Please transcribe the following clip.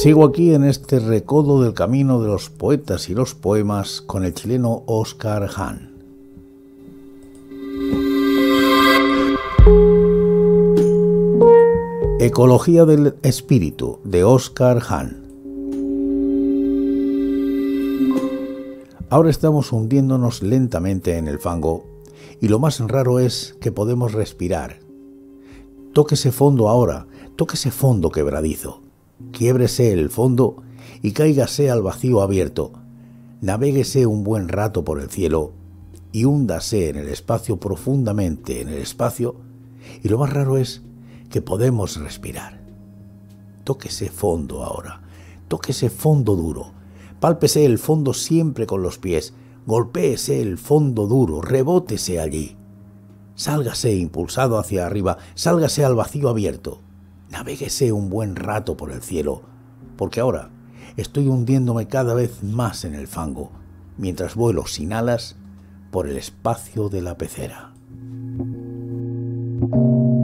Sigo aquí en este recodo del camino de los poetas y los poemas con el chileno Óscar Hahn. Ecología del espíritu, de Óscar Hahn. Ahora estamos hundiéndonos lentamente en el fango y lo más raro es que podemos respirar. Tóquese fondo ahora, tóquese fondo quebradizo. Quiébrese el fondo y cáigase al vacío abierto. Navéguese un buen rato por el cielo y húndase en el espacio profundamente en el espacio, y lo más raro es que podemos respirar. Tóquese fondo ahora, tóquese fondo duro, pálpese el fondo siempre con los pies, golpéese el fondo duro, rebótese allí. Sálgase impulsado hacia arriba, sálgase al vacío abierto. Navéguese un buen rato por el cielo, porque ahora estoy hundiéndome cada vez más en el fango, mientras vuelo sin alas por el espacio de la pecera.